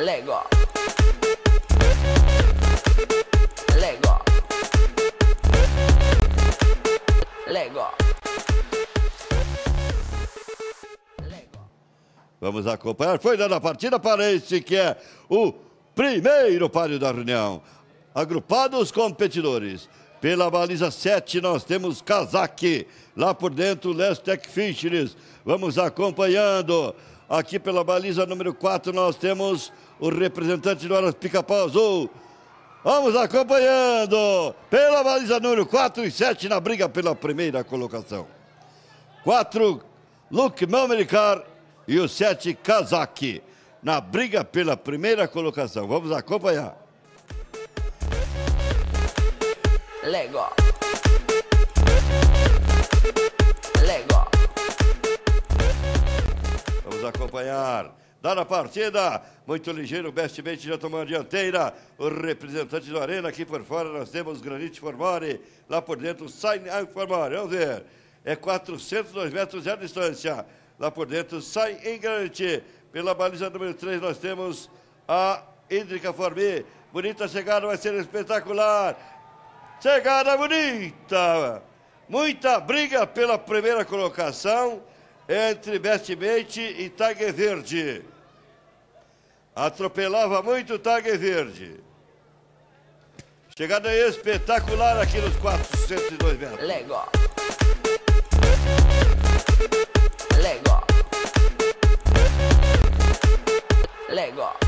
Lego. Lego. Lego. Lego. Vamos acompanhar. Foi dada a partida para esse que é o primeiro páreo da reunião. Agrupados competidores. Pela baliza 7 nós temos Kazaki. Lá por dentro, Lestec Fisheries. Vamos acompanhando. Aqui pela baliza número 4 nós temos o representante do Aras Pica-Pau Azul. Vamos acompanhando. Pela baliza número 4 e 7 na briga pela primeira colocação. 4, Luke Mamericar e o 7, Kazaki. Na briga pela primeira colocação. Vamos acompanhar. Lego. Lego. Vamos acompanhar. Dá a partida. Muito ligeiro, Best Bait já tomou a dianteira. O representante do Arena. Aqui por fora nós temos Granite Formore. Lá por dentro, Sign Out Formore. Vamos ver. É 402 metros de distância. Lá por dentro, Sign em Granite. Pela baliza número 3 nós temos a Hídrica Forme. Bonita chegada, vai ser espetacular. Chegada bonita. Muita briga pela primeira colocação entre Best Bait e Tiger Verde. Atropelava muito o Tiger Verde. Chegada espetacular aqui nos 402 metros. Lego. Lego. Lego.